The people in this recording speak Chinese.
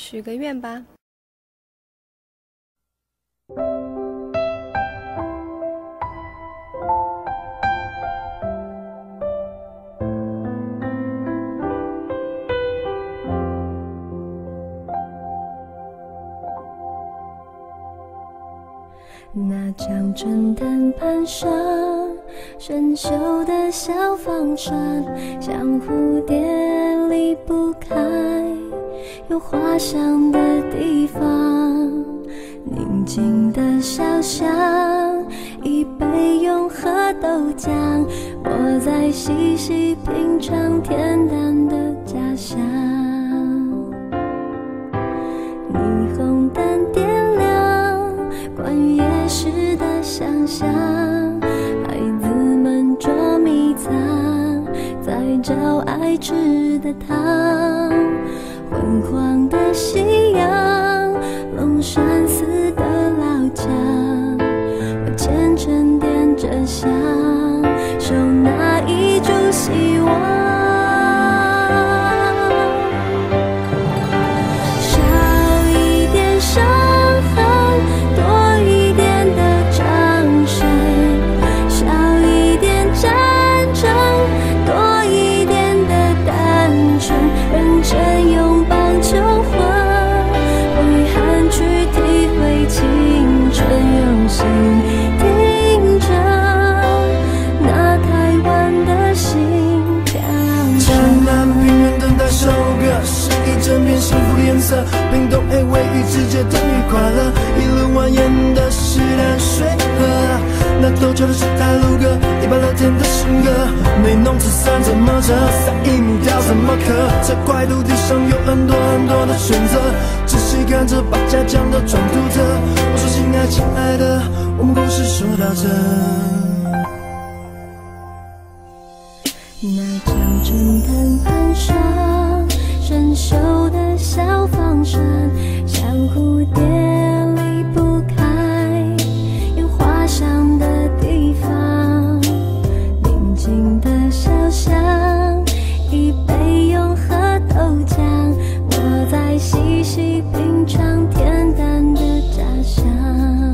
许个愿吧。 那张春藤攀上生锈的小方船，像蝴蝶离不开有花香的地方。宁静的小巷，一杯永和豆浆，我在细细品尝恬淡的家乡。霓虹灯点亮关于夜市的想象，孩子们捉迷藏，在找爱吃的糖。昏黄的夕阳，龙山寺的老墙，我虔诚点着香，守那一株希望。 冰冻黑尾鱼之间等于快乐，一轮蜿蜒的是淡水河，那陡峭的是太鲁阁，一把乐天的性格，没弄吃伞怎么折，撒一木条怎么刻，这块土地上有很多很多的选择，仔细看着把家乡的装图着。我说亲爱亲爱的，我们故事说到这。 那张春藤攀上生锈的小方船，像蝴蝶离不开有花香的地方。宁静的小巷，一杯永和豆浆，我在细细品尝恬淡的家乡。